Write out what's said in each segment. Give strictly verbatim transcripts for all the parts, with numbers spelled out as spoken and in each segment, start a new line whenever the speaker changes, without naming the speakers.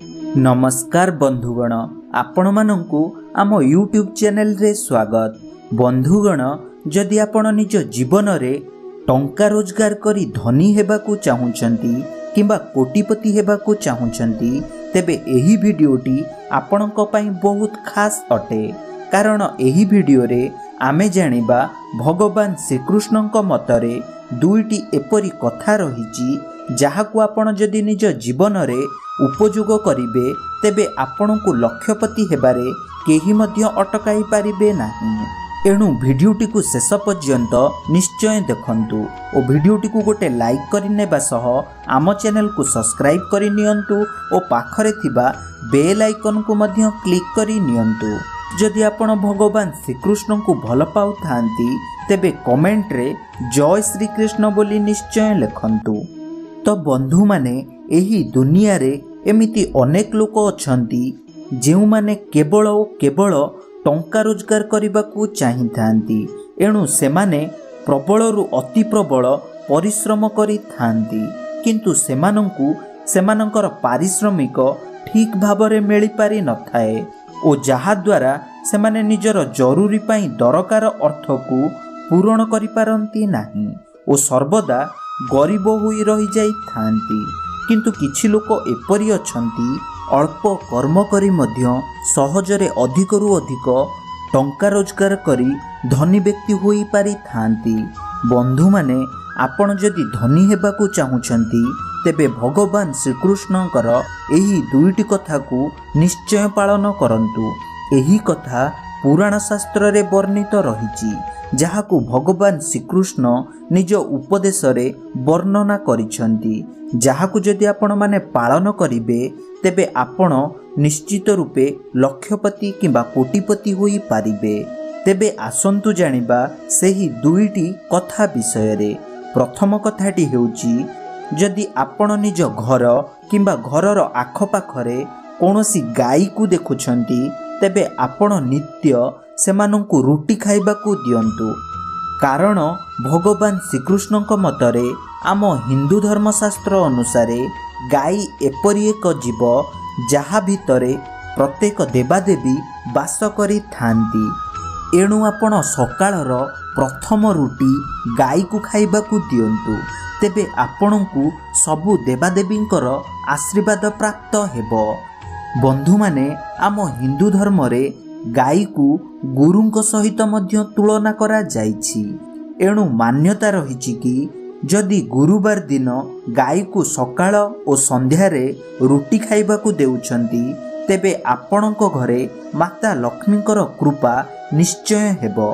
नमस्कार बंधुगण, आपण मानंकु आम यूट्यूब चैनल रे स्वागत। बंधुगण, जदि आपण निज जीवन रे टंका रोजगार करी धनी हेबाकू चाहुचंती किंबा कोटिपति हेबाकू चाहुचंती तेबे एही भिडियोटी आपणको पई बहुत खास अटे। कारण एही भिडियो रे आमे जानिबा भगवान श्रीकृष्णଙ୍କ मतरे दुईटी एपरी कथा रहिछि जहाकू आपण जदि निज जीवन रे उपयोग करिवे तेबे आपणको लक्ष्यपति हेबारे केही मध्य अटकाई पारिबे नाही। एणु भिडियोटी को शेष पर्यंत निश्चय देखंतु और भिडियोटी को गोटे लाइक करिनेबा सह आम चैनल को सब्सक्राइब करि नियंतु और पाखरे थिबा बेल आइकन को मध्य क्लिक करि नियंतु। जदि आपण भगवान श्रीकृष्ण को भल पाउथांती तेबे कमेंट रे जय श्री कृष्ण बोली निश्चय लिखंतु। तो बंधु माने एही दुनिया रे एमिति अनेक लोक अछंती जेउ माने केवल ओ केवल टंका रोजगार करबाकू चाहि थांती। एणु सेमाने प्रबलरु अति प्रबल परिश्रम करि थांती किंतु सेमानंकु सेमानंकर पारिश्रमिक ठीक भाबरे मिली पारि न थाए ओ जहा द्वारा सेमाने निजर जरूरी पाई दरकार अर्थ को पूरण करि पारंती नाही ओ सर्वदा गरीब होई रही जाई थांती। किंतु किछि लोक एपरि अछंती अल्प कर्म करी मध्य सहजरे अधिकरु अधिक टंका रोजगार करी धनी व्यक्ति होई पारि थांती। बंधु माने आपण जदि धनी हेबाकू चाहुचंती तेबे भगवान श्रीकृष्णकर एही दुईटी कथा को निश्चय पालन करंतु। एही कथा पुराण शास्त्र रे वर्णित रहिछि जहाकू भगवान श्रीकृष्ण निज उपदेश रे वर्णना करिसंती। जहाकू जदि आपण माने पालन करिवे तेबे आपण निश्चित रूपे लक्ष्यपति किंबा कोटिपति होई पारिबे। तेबे आसंतु जानिबा सेही दुईटी कथा विषय रे। प्रथम कथाटी हेउची जदि आपण निज घर किंबा घरर आखपाखरे कौनसी गाई को देखुछंती तेबे आपण नित्य सेमानंकु रुटी खाइबाकू दियंतु। कारण भगवान श्रीकृष्णଙ୍କ मतरे आम हिंदू धर्मशास्त्र अनुसारे गाई एपरि एक जीव जहा भितरे प्रत्येक देवादेवी वास करि थांती। एणु आपण सकाळर प्रथम रुटी गाई को खाइबाकू दियंतु तेबे आपणकू सबु देवादेवींकर आशीर्वाद प्राप्त हेबो। बंधु माने आम हिंदू धर्म रे गाई को गुरुंक सहित मध्य तुलना करा जाइछि। एणु मान्यता रहिछि कि जदि गुरुवार दिन गाई को सकाळ और संध्या रे रुटी खाइबाकू देउछंती तेबे आपणक घरे माता लक्ष्मीकर कृपा निश्चय हेबो।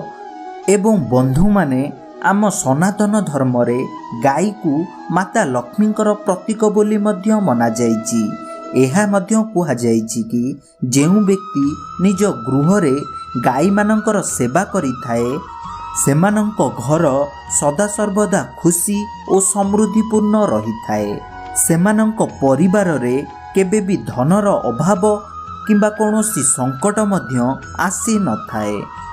एवं बंधु माने आम सनातन धर्म रे गाई को माता लक्ष्मीकर प्रतीक बोली मध्य मना जाइछि। एहा मध्य कुहा जाइछि कि जेउ व्यक्ति निज गृह रे गाई मानकर सेवा करि थाए सेमानंक घर सदा सर्वदा खुशी और समृद्धिपूर्ण रही थाए। सेमानंक परिवार रे केबे भी धनर अभाव किंबा कोनोसी संकट मध्य आसी न थाए।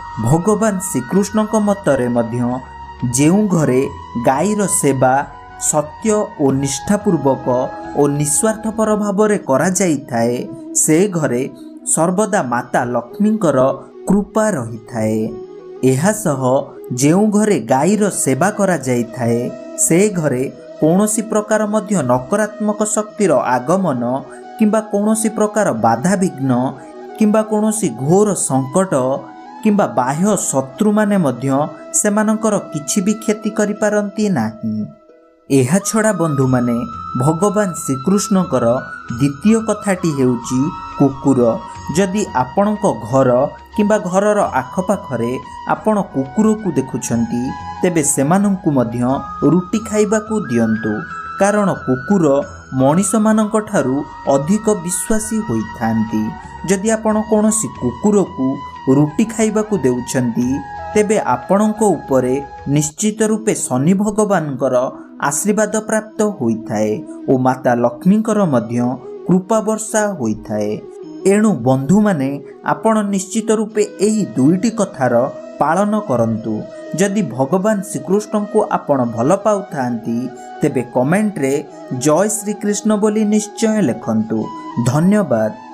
भगवान श्रीकृष्णଙ୍କ मतरे मध्य जेउ घरे गाईर सेवा सत्य और निष्ठापूर्वक और निस्वार्थपर भावरे करा जाई थाए से घरे सर्वदा माता लक्ष्मींकर कृपा रही थाए। एहा सह जेउ घरे गाईर सेवा करा जाई थाए से घरे कौनसी प्रकार मध्य नकारात्मक शक्तिर आगमन किंबा कौनसी प्रकार बाधा विघ्न किंबा कौनसी घोर संकट किंबा बाह्य शत्रु माने मध्य सेमानकर किछि भी क्षति करि पारंती नाही। एहा छड़ा बंधु माने भगवान श्रीकृष्णकर द्वितीय कथाटी हेउची कुकुर। जदि आपणक घर किंबा घरर आखपाखरे आपण कुकुर को देखुछंती तेबे सेमानंकु मध्य रुटी खाइबाकू दियंतु। कारण कुकुर मनीष मानक ठारू अधिक विश्वासी होई थांती। जदि आपण कोनोसी कुकुर को रुटी खाइबाकू देउछंती तेबे आपणक उपरे निश्चित रूपे शनि भगवानकर आशीर्वाद प्राप्त होइथाए और माता लक्ष्मींकर मध्य कृपा वर्षा होइथाए। एणु बंधु माने आपण निश्चित रूपे एही दुईटी कथार पालन करंतु। जदि भगवान श्रीकृष्ण को आपण भल पाउथांती तेबे कमेंट रे जय श्री कृष्ण बोली निश्चय लिखंतु। धन्यवाद।